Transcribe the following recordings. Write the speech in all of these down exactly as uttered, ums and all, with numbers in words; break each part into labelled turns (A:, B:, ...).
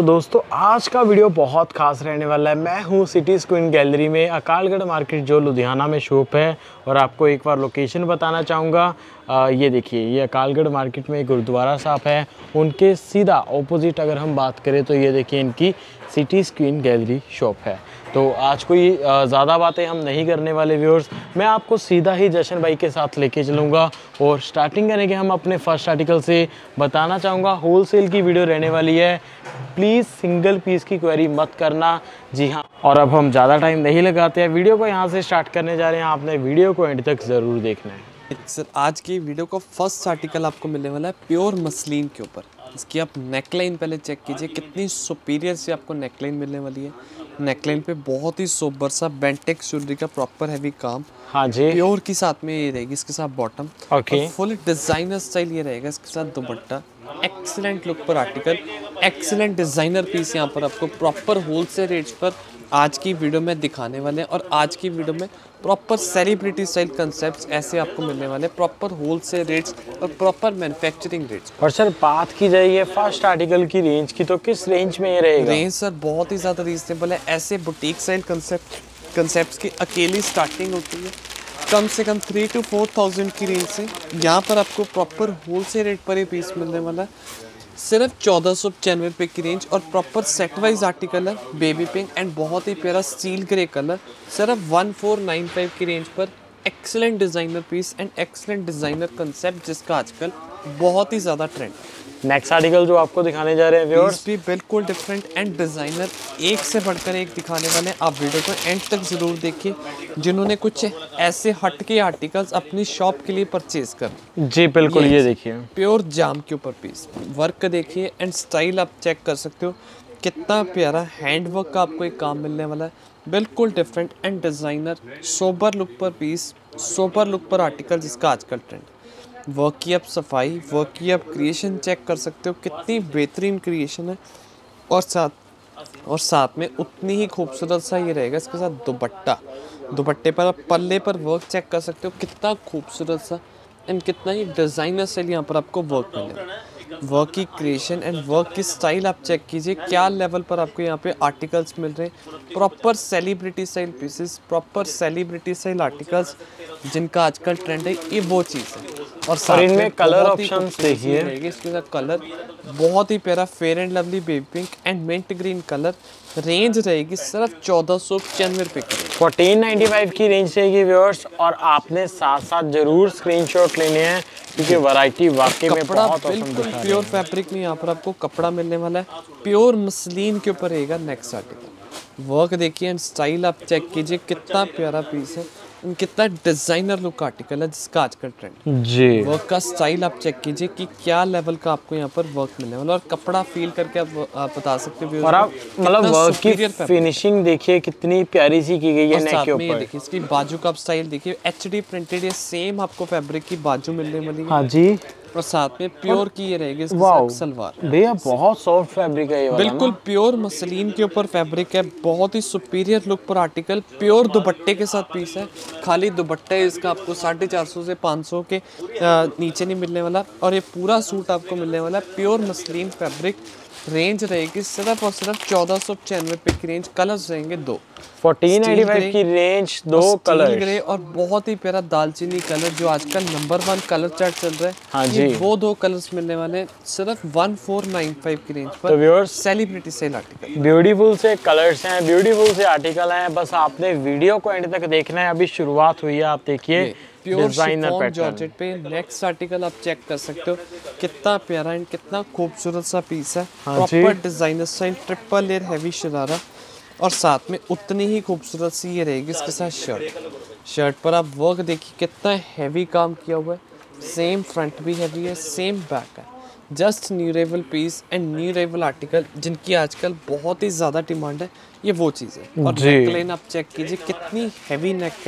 A: दोस्तों आज का वीडियो बहुत खास रहने वाला है। मैं हूँ सिटी क्वीन गैलरी में, अकालगढ़ मार्केट जो लुधियाना में शॉप है। और आपको एक बार लोकेशन बताना चाहूँगा। ये देखिए, ये अकालगढ़ मार्केट में एक गुरुद्वारा साहब है, उनके सीधा ऑपोजिट अगर हम बात करें तो ये देखिए इनकी सिटी क्वीन गैलरी शॉप है। तो आज कोई ज़्यादा बातें हम नहीं करने वाले व्यूअर्स, मैं आपको सीधा ही जशन भाई के साथ लेके चलूँगा और स्टार्टिंग करेंगे हम अपने फर्स्ट आर्टिकल से। बताना चाहूँगा होलसेल की वीडियो रहने वाली है, प्लीज़ सिंगल पीस की क्वेरी मत करना। जी हाँ, और अब हम ज़्यादा टाइम नहीं लगाते हैं, वीडियो को यहाँ से स्टार्ट करने जा रहे हैं। आपने वीडियो को एंड तक ज़रूर देखना है।
B: सर आज की वीडियो का फर्स्ट आर्टिकल आपको मिलने वाला है प्योर मसलिन के ऊपर। इसकी आप नेकलाइन पहले चेक कीजिए, कितनी सुपीरियर से आपको नेकलाइन मिलने वाली है। नेकलाइन पे बहुत ही सोबर सा बेंटेक्स ज्वेलरी का प्रॉपर हैवी काम,
A: हाँ जी,
B: प्योर के साथ में ये रहेगी। इसके साथ bottom
A: okay,
B: full designer style ये रहेगा। इसके साथ दुपट्टा, एक्सीलेंट लुक पर आर्टिकल, एक्सीलेंट डिजाइनर पीस यहाँ पर आपको प्रॉपर होलसेल रेट्स पर आज की वीडियो में दिखाने वाले हैं। और आज की वीडियो में प्रॉपर सेलिब्रिटी स्टाइल कंसेप्ट्स ऐसे आपको मिलने वाले हैं, प्रॉपर होलसेल रेट्स और प्रॉपर मैन्युफैक्चरिंग रेट्स।
A: और सर बात की जाए ये फर्स्ट आर्टिकल की रेंज की, तो किस रेंज में ये रहेगा?
B: रेंज सर बहुत ही ज़्यादा रीजनेबल है। ऐसे बुटीक स्टाइल कंसेप्ट कंसेप्ट्स की अकेली स्टार्टिंग होती है कम से कम थ्री टू फोर थाउजेंड की रेंज से। यहाँ पर आपको प्रॉपर होलसेल रेट पर ये पीस मिलने वाला है, सिर्फ चौदह सौ पचानवे रुपये की रेंज। और प्रॉपर सेट वाइज आर्टिकल है, बेबी पिंक एंड बहुत ही प्यारा स्टील ग्रे कलर, सिर्फ वन फोर नाइन फाइव की रेंज पर। Excellent designer piece and excellent designer concept जिसका आजकल बहुत ही ज़्यादा ट्रेंड।
A: नेक्स्ट आर्टिकल जो आपको दिखाने जा रहे हैं व्यूअर्स
B: भी बिल्कुल डिफरेंट एंड डिज़ाइनर एक से बढ़कर एक दिखाने वाले हैं। आप वीडियो को एंड तक ज़रूर देखिए, जिन्होंने कुछ ऐसे हटके आर्टिकल्स अपनी शॉप के लिए परचेज कर।
A: जी बिल्कुल, ये देखिए
B: प्योर जाम के ऊपर पीस, वर्क देखिए एंड स्टाइल आप चेक कर सकते हो, कितना प्यारा हैंड वर्क का आपको एक काम मिलने वाला है। बिल्कुल different and designer sober look पर पीस, सोबर लुक पर आर्टिकल जिसका आजकल ट्रेंड। वर्क की आप सफाई, वर्क की आप क्रिएशन चेक कर सकते हो, कितनी बेहतरीन क्रिएशन है। और साथ और साथ में उतनी ही खूबसूरत सा ये रहेगा इसके साथ दुपट्टा। दुपट्टे पर आप पल्ले पर वर्क चेक कर सकते हो, कितना खूबसूरत सा एंड कितना ही डिज़ाइनर से यहाँ पर आपको वर्क मिलेगा। वर्क की क्रिएशन एंड वर्क की स्टाइल आप चेक कीजिए, क्या लेवल पर आपको यहाँ पे आर्टिकल्स मिल रहे हैं। Proper celebrity style pieces, proper celebrity style articles जिनका आजकल ट्रेंड है, ये वो चीज़ है। और साथ
A: इनमें
B: में
A: कलर ऑप्शंस देखिए,
B: इसके साथ कलर बहुत ही प्यारा fair and lovely baby pink and mint green colour. Range रहेगी सिर्फ चौदह सौ पचानवे रुपये की,
A: फोर्टीन नाइन्टी फाइव की रेंज रहेगी व्यूअर्स। और आपने साथ साथ जरूर स्क्रीनशॉट लेने हैं क्योंकि वैरायटी वाकई में बहुत
B: बिल्कुल प्योर फैब्रिक में यहाँ पर आपको कपड़ा मिलने वाला है, प्योर मसलिन के ऊपर रहेगा। नेक्स्ट आर्टिकल वर्क देखिए एंड स्टाइल आप चेक कीजिए, कितना प्यारा पीस है, कितना डिजाइनर लुक आर्टिकल है जिसका आजकल ट्रेंड।
A: जी
B: वर्क का स्टाइल आप चेक कीजिए कि क्या लेवल का आपको यहाँ पर वर्क मिलने वाला, और कपड़ा फील करके आप, आप बता सकते हो।
A: और आप मतलब वर्क की फिनिशिंग देखिए कितनी प्यारी सी की गई है नेक के ऊपर।
B: देखिए इसकी बाजू का आप स्टाइल देखिए, एचडी प्रिंटेड, ये सेम आपको फैब्रिक की बाजू मिलने वाली है।
A: हाँ जी,
B: और साथ में प्योर की ये रहेगी इसके साथ सलवार।
A: भैया बहुत सॉफ्ट फैब्रिक है ये वाला,
B: बिल्कुल प्योर मसलिन के ऊपर फैब्रिक है, बहुत ही सुपीरियर लुक पर आर्टिकल। प्योर दुपट्टे के साथ पीस है, खाली दुपट्टा इसका आपको साढ़े चार सौ से पाँच सौ के नीचे नहीं मिलने वाला। और ये पूरा सूट आपको मिलने वाला है प्योर मसलिन फैब्रिक। रेंज रहेगी सिर्फ और सिर्फ चौदह सौ पचानवे रुपये की रेंज। कलर्स रहेंगे दो,
A: फोर्टीन नाइन्टी फाइव की रेंज, दो कलर
B: ग्रे और बहुत ही प्यारा दालचीनी कलर जो आजकल नंबर वन कलर चार्ट चल रहा है।
A: हाँ जी,
B: वो दो कलर्स मिलने वाले हैं सिर्फ वन फोर नाइन फाइव की रेंज पर।
A: तो viewers
B: celebrity sale article,
A: beautiful से कलर्स हैं, ब्यूटीफुल से आर्टिकल हैं, बस आपने वीडियो को एंड तक देखना है। अभी शुरुआत हुई है, आप देखिए
B: प्योर शिफॉन जॉर्जेट पे। नेक्स्ट आर्टिकल आप चेक कर सकते हो, कितना प्यारा एंड कितना खूबसूरत सा पीस है। Proper designer style triple layer heavy sharara, और साथ में उतनी ही खूबसूरत सी ये रहेगी इसके साथ शर्ट। शर्ट पर आप वर्क देखिए, कितना हैवी काम किया हुआ है, सेम फ्रंट भी हैवी है, सेम बैक है। Just new arrival piece and new arrival article जिनकी आजकल बहुत ही ज़्यादा डिमांड है, ये वो चीज़ है। और नेकलाइन आप चेक कीजिए, कितनी हैवी नेक है,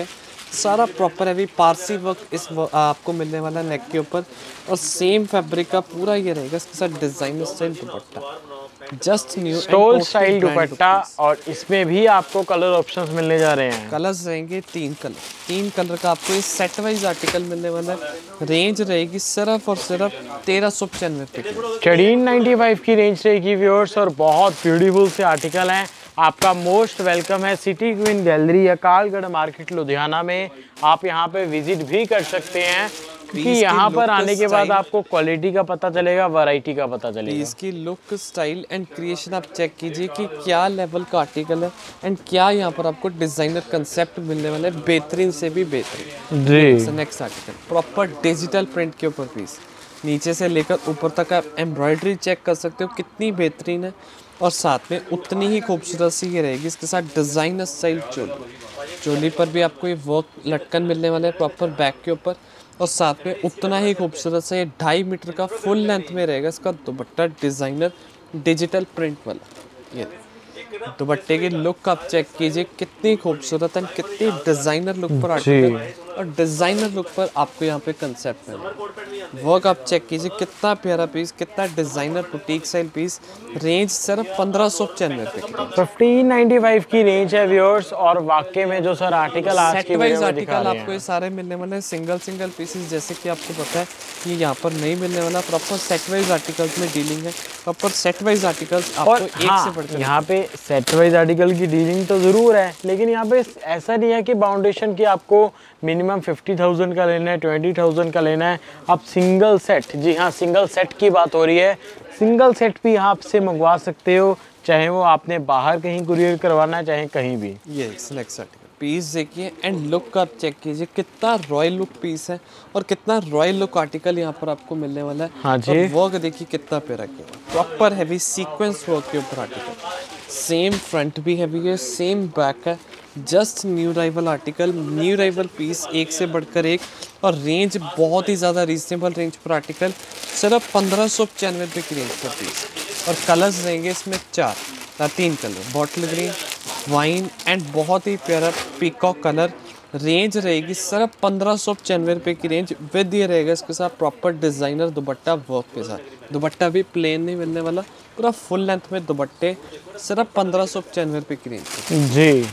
B: सारा प्रॉपर हैवी पारसी वर्क इस व- आपको मिलने वाला है नेक के ऊपर, और सेम फैब्रिक का पूरा ये रहेगा, इसके साथ designer style dupatta, just new
A: stole style dupatta, और इसमें भी आपको कलर ऑप्शंस मिलने जा रहे हैं।
B: कलर्स रहेंगे तीन कलर, तीन कलर का आपको ये सेट वाइज आर्टिकल मिलने वाला है। रेंज रहेगी सिर्फ और सिर्फ तेरह सौ पचानवे रुपये की।
A: थर्टीन नाइन्टी फाइव की रेंज रहेगी व्यूअर्स, और बहुत ब्यूटीफुल से आर्टिकल हैं। आपका मोस्ट वेलकम है city queen gallery Akalgarh market Ludhiana में। आप यहाँ पे विजिट भी कर सकते हैं, क्योंकि यहाँ पर आने के बाद आपको क्वालिटी का पता चलेगा, वैरायटी का पता चलेगा।
B: इसकी लुक, स्टाइल एंड क्रिएशन आप चेक कीजिए कि क्या लेवल का आर्टिकल है, एंड क्या यहाँ पर आपको डिजाइनर कंसेप्ट मिलने वाला है, बेहतरीन से भी बेहतरीन।
A: जी,
B: next article proper digital print के ऊपर पीस, नीचे से लेकर ऊपर तक आप एम्ब्रॉयडरी चेक कर सकते हो कितनी बेहतरीन है, और साथ में उतनी ही खूबसूरत सी ये रहेगी। इसके साथ डिजाइनर स्टाइल चोली, चोली पर भी आपको ये वर्क लटकन मिलने वाला है प्रॉपर बैक के ऊपर, और साथ में उतना ही खूबसूरत सा ये ढाई मीटर का फुल लेंथ में रहेगा इसका दुपट्टा, डिजाइनर डिजिटल प्रिंट वाला। ये दुपट्टे की लुक आप चेक कीजिए कितनी खूबसूरत है, कितनी डिजाइनर लुक पर आर्टिकल, और डिजाइनर लुक पर आपको यहाँ पे कंसेप्ट है। वर्क आप चेक कीजिए कितना प्यारा पीस, कितना designer boutique style piece. Range सिर्फ पंद्रह सौ पचानवे रुपये की।
A: फिफ्टीन नाइन्टी फाइव की रेंज है व्यूअर्स, और वाकई में जो सर आर्टिकल आज
B: सेट
A: की
B: वाइज
A: वीडियो में दिखा
B: आर्टिकल
A: रहे
B: आपको ये
A: हैं,
B: सारे मिलने वाले हैं, सिंगल सिंगल पीसेस, जैसे कि आपको पता है ये यहाँ पर नहीं मिलने वाला। प्रॉपर सेट वाइज आर्टिकल्स में डीलिंग है, प्रॉपर सेट वाइज आर्टिकल्स आपको
A: और
B: एक
A: हाँ,
B: से बढ़कर
A: यहाँ पे सेट वाइज आर्टिकल की डीलिंग तो ज़रूर है, लेकिन यहाँ पे ऐसा नहीं है कि बाउंडेशन की आपको मिनिमम फिफ्टी थाउजेंड का लेना है, ट्वेंटी थाउजेंड का लेना है। आप सिंगल सेट, जी हाँ सिंगल सेट की बात हो रही है, सिंगल सेट भी आप से मंगवा सकते हो, चाहे वो आपने बाहर कहीं कुरियर करवाना है, चाहे कहीं भी।
B: ये नेक्स्ट आर्टिकल पीस देखिए, एंड लुक आप चेक कीजिए कितना रॉयल लुक पीस है, और कितना रॉयल लुक आर्टिकल यहाँ पर आपको मिलने वाला है।
A: हाँ जी।
B: और वर्क देखिए कितना प्यारा किया, प्रॉपर हैवी सीक्वेंस वर्क के ऊपर आर्टिकल, सेम फ्रंट भी हैवी है, सेम बैक है। Just new arrival article, new arrival piece, एक से बढ़कर एक, और रेंज बहुत ही ज़्यादा रीजनेबल रेंज पर आर्टिकल, सिर्फ पंद्रह सौ पचानवे रुपये की रेंज पर पीस। और कलर्स रहेंगे इसमें चार, तीन colour, bottle green, wine and बहुत ही प्यारा पीकॉक कलर। रेंज रहेगी सिर्फ पंद्रह सौ पचानवे रुपये की रेंज, विद ये रहेगा इसके साथ प्रॉपर डिज़ाइनर दुपट्टा वर्क के साथ। दुपट्टा भी प्लेन नहीं मिलने वाला, पूरा फुल लेंथ में दुपट्टे, सिर्फ पंद्रह सौ पचानवे रुपये की रेंज।
A: जी,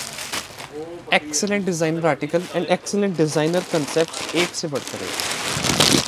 B: excellent designer article and excellent designer concept, एक से बढ़कर एक।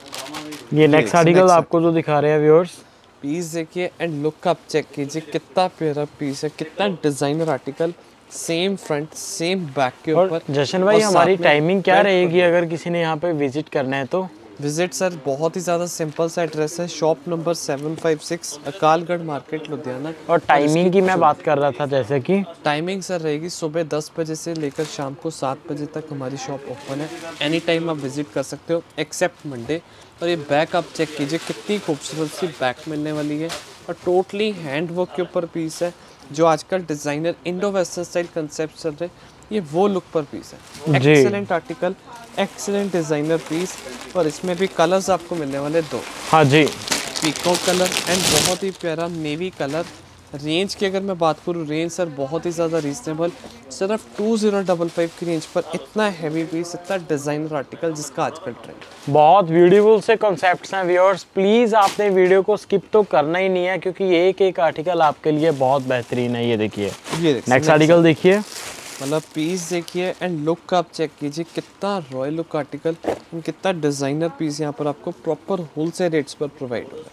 A: ये नेक्स्ट आर्टिकल आपको जो दिखा रहे हैं व्यूअर्स,
B: पीस देखिए एंड लुक आप चेक कीजिए कितना प्यारा पीस है, कितना designer article, same front same back के
A: और
B: ऊपर।
A: जशन भाई हमारी टाइमिंग क्या रहेगी अगर किसी ने यहाँ पे विजिट करना है तो?
B: विजिट सर बहुत ही ज़्यादा सिंपल सा एड्रेस है, shop number seven five six Akalgarh market Ludhiana.
A: और टाइमिंग की मैं बात कर रहा था, जैसे कि
B: टाइमिंग सर रहेगी सुबह दस बजे से लेकर शाम को सात बजे तक हमारी शॉप ओपन है। एनी टाइम आप विजिट कर सकते हो एक्सेप्ट मंडे। और ये बैक आप चेक कीजिए कितनी खूबसूरत सी बैक मिलने वाली है, और टोटली हैंड वर्क के ऊपर पीस है, जो आजकल designer Indo western style concept चल रहे, ये वो लुक पर पीस है।
A: जी।
B: Excellent article, excellent designer piece, और इसमें भी कलर्स आपको मिलने वाले दो,
A: हाँ जी,
B: पीकॉक कलर एंड बहुत ही प्यारा नेवी कलर। रेंज की अगर मैं बात करूँ, रेंज सर बहुत ही ज़्यादा रीजनेबल, सिर्फ टू ज़ीरो डबल फाइव की रेंज पर इतना हैवी पीस, इतना डिज़ाइनर आर्टिकल जिसका आजकल ट्रेंड।
A: बहुत ब्यूटीफुल से कॉन्सेप्ट्स हैं व्यूअर्स, प्लीज़ आपने वीडियो को स्किप तो करना ही नहीं है, क्योंकि ये एक एक आर्टिकल आपके लिए बहुत बेहतरीन है। ये देखिए
B: ये
A: नेक्स्ट आर्टिकल देखिए,
B: मतलब पीस देखिए एंड लुक आप चेक कीजिए कितना रॉयल लुक आर्टिकल, कितना डिज़ाइनर पीस यहाँ पर आपको प्रॉपर होलसेल रेट्स पर प्रोवाइड हो रहा है।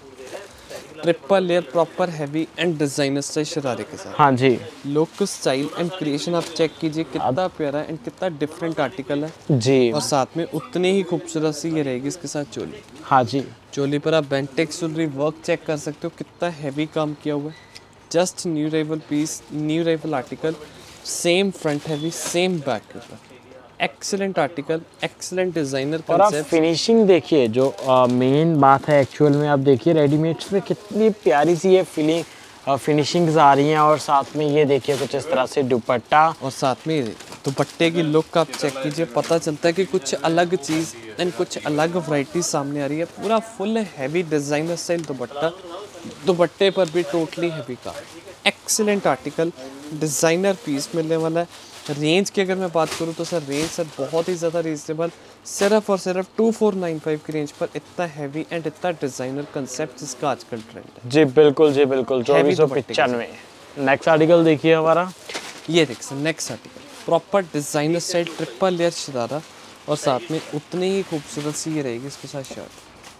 B: Triple layer proper heavy and designer style शरारे के साथ।
A: हाँ जी,
B: लुक, स्टाइल एंड क्रिएशन आप चेक कीजिए कितना प्यारा एंड कितना डिफरेंट आर्टिकल है,
A: जी,
B: और साथ में उतनी ही खूबसूरत सी ये रहेगी इसके साथ चोली।
A: हाँ जी,
B: चोली पर आप बेंटेक्स ज्वेलरी वर्क चेक कर सकते हो, कितना हैवी काम किया हुआ है। Just new arrival piece, new arrival article, same front heavy, same back के ऊपर। एक्सीलेंट आर्टिकल, एक्सीलेंट डिजाइनर
A: और आप
B: कंसेप्ट।
A: फिनिशिंग देखिए, जो मेन बात है एक्चुअल में, आप देखिए रेडीमेड्स में कितनी प्यारी सी ये फीलिंग फिनिशिंग्स आ रही हैं, और साथ में ये देखिए कुछ इस तरह से दुपट्टा,
B: और साथ में दुपट्टे की लुक आप चेक कीजिए, पता चलता है कि कुछ अलग चीज़ एंड कुछ अलग वैरायटी सामने आ रही है। पूरा full heavy designer style dupatta, दुपट्टे पर भी टोटली हैवी का एक्सीलेंट आर्टिकल, डिज़ाइनर पीस मिलने वाला है। रेंज की अगर मैं बात करूँ तो सर रेंज सर बहुत ही ज़्यादा रीजनेबल, सिर्फ और सिर्फ टू फोर नाइन फाइव की रेंज पर इतना हैवी एंड इतना डिज़ाइनर कंसेप्ट जिसका आजकल ट्रेंड है।
A: जी बिल्कुल जी बिल्कुल, चौबीस सौ पचानवे। नेक्स्ट आर्टिकल देखिए हमारा,
B: ये देख sir next article proper designer style triple layer sharara और साथ में उतनी ही खूबसूरत सी ये रहेगी इसके साथ शर्ट।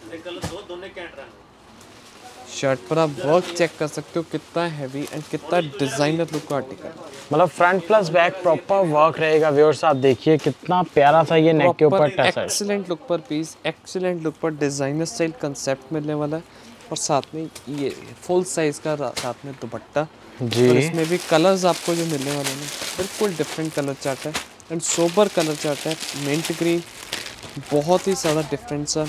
B: शर्ट पर आप वर्क चेक कर सकते हो कितना हैवी एंड कितना डिज़ाइनर लुक का आर्टिकल,
A: मतलब front plus back proper work रहेगा। व्यूअर्स आप देखिए कितना प्यारा सा ये नेक के ऊपर टच है।
B: एक्सीलेंट लुक पर पीस, एक्सीलेंट लुक पर डिज़ाइनर स्टाइल कंसेप्ट मिलने वाला है और साथ में ये फुल साइज का साथ में दुपट्टा
A: जी।
B: और इसमें भी कलर्स आपको जो मिलने वाले हैं बिल्कुल डिफरेंट कलर चार्ट है एंड सोबर कलर चार्ट है। मिंट ग्रीन, बहुत ही ज़्यादा डिफरेंट सा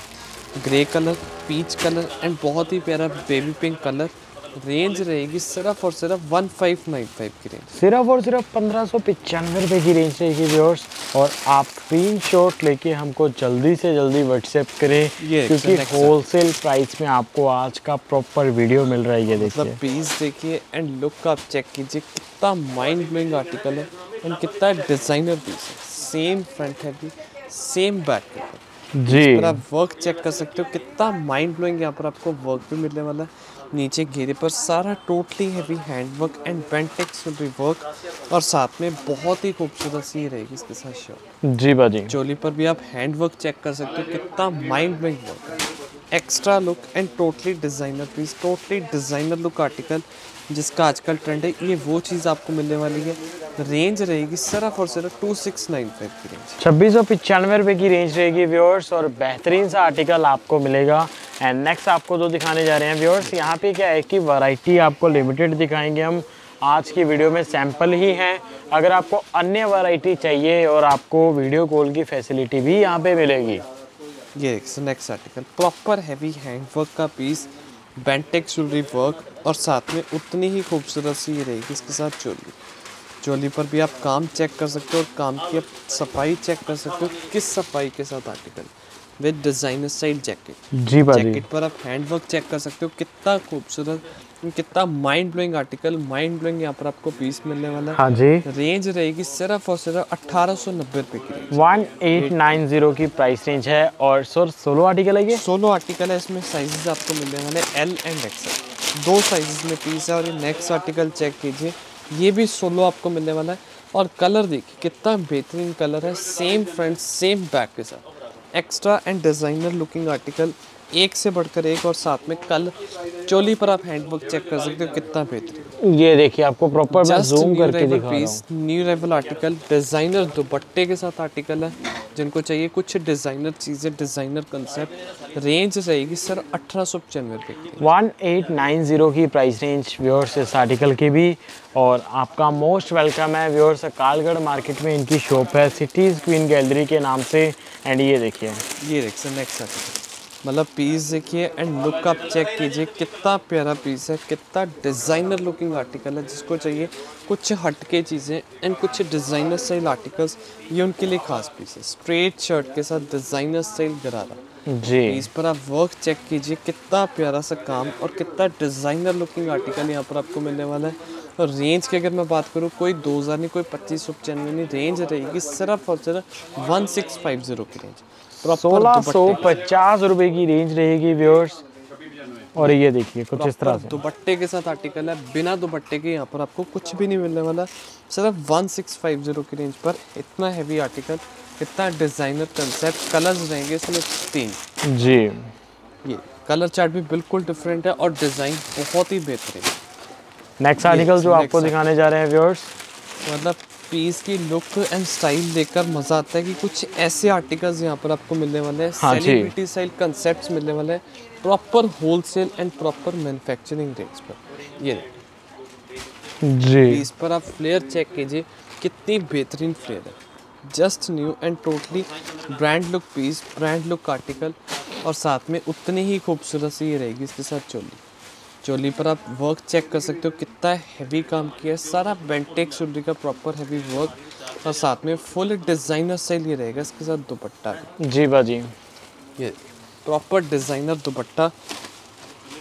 B: grey colour, peach colour and बहुत ही प्यारा बेबी पिंक कलर। रेंज रहेगी सिर्फ और सिर्फ वन फाइव नाइन फाइव की रेंज,
A: सिर्फ और सिर्फ पंद्रह सौ पचानवे रुपये की रेंज रहेगी व्यूअर्स। और आप स्क्रीन शॉट लेके हमको जल्दी से जल्दी व्हाट्सएप करें क्योंकि होलसेल प्राइस में आपको आज का प्रॉपर वीडियो मिल रहा है। ये देखिए
B: मतलब पीस देखिए एंड लुक आप चेक कीजिए, कितना माइंड ब्लोइंग आर्टिकल है एंड कितना डिज़ाइनर पीस है। सेम फ्रंट है भी, सेम बैक
A: जी।
B: पर आप वर्क चेक कर सकते हो, कितना माइंड ब्लोइंग यहाँ पर आपको वर्क भी मिलने वाला है। नीचे घेरे पर सारा totally heavy hand work and Bentex भी वर्क और साथ में बहुत ही खूबसूरत सी रहेगी इसके साथ शर्ट।
A: जी बाजी,
B: चोली पर भी आप हैंड वर्क चेक कर सकते हो, कितना माइंड ब्लोइंग वर्क है। Extra look and totally designer piece, totally designer look article जिसका आजकल ट्रेंड है। ये वो चीज़ आपको मिलने वाली है। रेंज रहेगी सिर्फ और सिर्फ टू सिक्स नाइन फाइव की रेंज,
A: छब्बीस सौ पचानवे रुपये की रेंज रहेगी व्यूअर्स और बेहतरीन सा आर्टिकल आपको मिलेगा। एंड नेक्स्ट आपको जो दिखाने जा रहे हैं व्यूअर्स, यहाँ पे क्या है कि वैरायटी आपको लिमिटेड दिखाएंगे हम आज की वीडियो में, सैंपल ही हैं। अगर आपको अन्य वैरायटी चाहिए और आपको वीडियो कॉल की फैसिलिटी भी यहाँ पे मिलेगी।
B: ये next article proper heavy hand work का पीस, बेंटेक्स ज्वेलरी वर्क और साथ में उतनी ही खूबसूरत सी ये रहेगी इसके साथ चोली। चोली पर भी आप काम चेक कर सकते हो और काम की आप सफाई चेक कर सकते हो, किस सफाई के साथ article with designer style jacket.
A: जी बाजी,
B: जैकेट पर आप हैंड वर्क चेक कर सकते हो, कितना खूबसूरत, कितना mind blowing article, mind blowing यहाँ पर आपको पीस मिलने वाला है।
A: हाँ जी।
B: रेंज रहेगी सिर्फ और सिर्फ अट्ठारह सौ नब्बे रुपये की range,
A: one eight nine zero की प्राइस रेंज है। और सर सोलो आर्टिकल है ये,
B: सोलो आर्टिकल है। इसमें साइजेस आपको मिलने वाले एल एंड एक्सएल, दो साइजेस में पीस है। और ये नेक्स्ट आर्टिकल चेक कीजिए, ये भी सोलो आपको मिलने वाला है और कलर देखिए कितना बेहतरीन कलर है, सेम फ्रंट सेम बैक के साथ। Extra and designer looking article, एक से बढ़कर एक और साथ में कल चोली पर आप हैंडवर्क चेक कर सकते हो, कितना बेहतरीन।
A: ये देखिए आपको प्रॉपर मैं जूम करके दिखा रहा हूँ।
B: न्यू अराइवल आर्टिकल, डिज़ाइनर दुपट्टे के साथ आर्टिकल है। जिनको चाहिए कुछ डिज़ाइनर चीज़ें, डिज़ाइनर कंसेप्ट, रेंज रहेगी सर अठारह सौ पचानवे रुपये की,
A: वन एट नाइन जीरो की प्राइस रेंज व्यूअर्स इस आर्टिकल की भी। और आपका मोस्ट वेलकम है व्यूअर्स, कालगढ़ मार्केट में इनकी शॉप है सिटीज़ क्वीन गैलरी के नाम से। एंड ये देखिए,
B: ये देखिए नेक्स्ट आर्टिकल, मतलब पीस देखिए एंड लुक आप चेक कीजिए, कितना प्यारा पीस है, कितना डिज़ाइनर लुकिंग आर्टिकल है। जिसको चाहिए कुछ हटके चीज़ें एंड कुछ डिज़ाइनर स्टाइल आर्टिकल्स, ये उनके लिए खास पीस है। स्ट्रेट शर्ट के साथ डिज़ाइनर स्टाइल गरारा
A: जी।
B: पीस पर आप वर्क चेक कीजिए, कितना प्यारा सा काम और कितना डिज़ाइनर लुकिंग आर्टिकल यहाँ पर आपको मिलने वाला है। और रेंज की अगर मैं बात करूँ, कोई दो हज़ार नहीं, कोई पच्चीस सौ पचानवे नहीं, रेंज रहेगी सिर्फ और सिर्फ वन सिक्स फाइव जीरो की रेंज,
A: सोलह सौ पचास रुपए की रेंज रहेगी व्यूअर्स। और ये देखिए कुछ इस तरह से
B: दुपट्टे के साथ आर्टिकल है, बिना दुपट्टे के यहाँ पर आपको कुछ भी नहीं मिलने वाला, सिर्फ वन सिक्स फाइव जीरो की रेंज पर इतना हैवी आर्टिकल, इतना डिज़ाइनर कंसेप्ट। कलर्स रहेंगे इसमें तीन
A: जी।
B: ये कलर चार्ट भी बिल्कुल डिफरेंट है और डिज़ाइन बहुत ही बेहतरीन।
A: नेक्स्ट आर्टिकल जो आपको दिखाने जा रहे हैं व्यूअर्स,
B: मतलब पीस की लुक एंड स्टाइल देखकर मज़ा आता है कि कुछ ऐसे आर्टिकल्स यहाँ पर आपको मिलने वाले हैं।
A: हाँ
B: सेलिब्रिटी स्टाइल कंसेप्ट्स मिलने वाले हैं, proper wholesale and proper manufacturing rates पर। ये
A: जी,
B: पीस पर आप फ्लेयर चेक कीजिए, कितनी बेहतरीन फ्लेयर है, just new and totally brand look piece, brand look article. और साथ में उतनी ही खूबसूरत सी ये रहेगी इसके साथ चोली। चोली पर आप वर्क चेक कर सकते हो, कितना हैवी काम किया है, सारा बेंटेक्स ज्वेलरी का प्रॉपर हैवी वर्क और साथ में फुल डिज़ाइनर स्टाइल ये रहेगा इसके साथ दुपट्टा भी।
A: जी बाजी,
B: ये प्रॉपर डिज़ाइनर दुपट्टा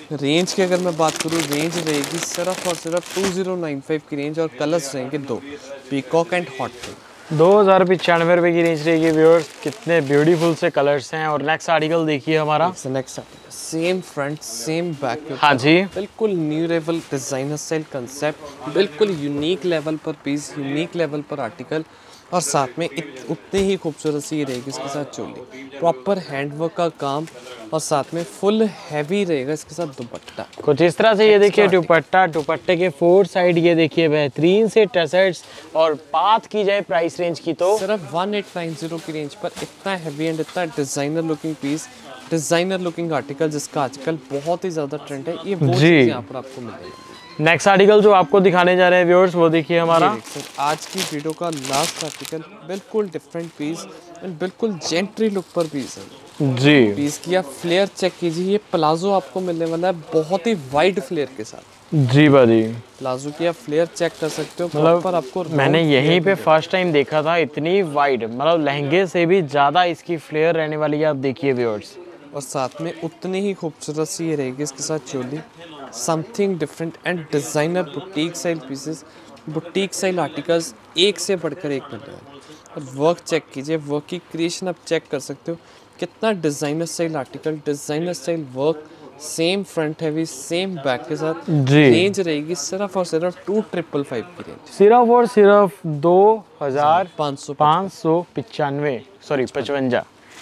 B: रेंज की अगर मैं बात करूँ, रेंज रहेगी सिर्फ और सिर्फ टू ज़ीरो नाइन फाइव की रेंज और कलर्स रहेंगे दो, पीकॉक एंड हॉट पिंक।
A: दो हज़ार पचानवे रुपये की रेंज रहेगी व्यूअर्स। कितने ब्यूटीफुल से कलर्स हैं। और नेक्स्ट आर्टिकल देखिए हमारा।
B: Next same front same back,
A: हाँ जी,
B: बिल्कुल new level designer style concept, बिल्कुल यूनिक लेवल पर पीस, यूनिक लेवल पर आर्टिकल, और साथ में इत, उतनी ही खूबसूरत सी रहेगी इसके साथ चोली, प्रॉपर हैंडवर्क का काम, और साथ में फुल हैवी रहेगा इसके साथ दुपट्टा
A: कुछ इस तरह से। ये देखिए दुपट्टा, दुपट्टे के फोर साइड ये देखिए बेहतरीन से टसर्ट्स। और बात की जाए प्राइस रेंज की तो
B: सिर्फ वन एट नाइन ज़ीरो की रेंज पर इतना हैवी एंड इतना designer looking piece, designer looking article जिसका आजकल बहुत ही ज़्यादा ट्रेंड है, ये वो
A: जी।
B: चीज़ यहाँ पर आपको मिलेगी।
A: नेक्स्ट आर्टिकल जो आपको दिखाने जा रहे हैं व्यूअर्स, वो देखिए हमारा।
B: सर आज की वीडियो का लास्ट आर्टिकल बिल्कुल डिफरेंट पीस एंड बिल्कुल जेंट्री लुक पर पीस है
A: जी।
B: पीस की आप फ्लेयर चेक कीजिए, ये प्लाजो आपको मिलने वाला है बहुत ही वाइड फ्लेयर के साथ।
A: जी बाजी,
B: प्लाजो की आप फ्लेयर चेक कर सकते हो,
A: मतलब
B: प्रॉपर आपको
A: मैंने
B: round
A: यहीं
B: flare
A: पे फर्स्ट टाइम देखा था इतनी वाइड, मतलब लहंगे से भी ज़्यादा इसकी फ्लेयर रहने वाली है। आप देखिए व्यूअर्स,
B: और साथ में उतनी ही खूबसूरत सी ये रहेगी इसके साथ choli, something different and designer boutique style pieces, boutique style articles एक से बढ़कर एक मिलने वाले। और वर्क चेक कीजिए, वर्क की क्रिएशन आप चेक कर सकते हो, कितना designer style article, designer style work, same front heavy same back के साथ।
A: जी।
B: रेंज रहेगी सिर्फ और सिर्फ टू ट्रिपल फाइव की रेंज,
A: सिर्फ और सिर्फ दो हजार
B: पाँच सौ
A: पाँच सौ पचानवे सॉरी पचवंजा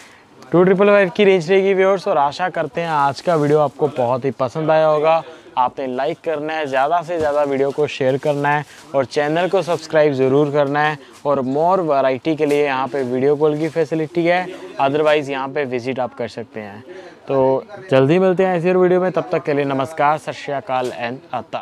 A: टू ट्रिपल फाइव की रेंज रहेगी व्यूअर्स। और आशा करते हैं आज का वीडियो आपको बहुत ही पसंद आया होगा। आपने लाइक करना है, ज़्यादा से ज़्यादा वीडियो को शेयर करना है और चैनल को सब्सक्राइब ज़रूर करना है। और मोर वैरायटी के लिए यहाँ पे वीडियो कॉल की फैसिलिटी है, अदरवाइज़ यहाँ पे विजिट आप कर सकते हैं। तो जल्दी मिलते हैं ऐसी और वीडियो में, तब तक के लिए नमस्कार, सत श्री अकाल एंड आता।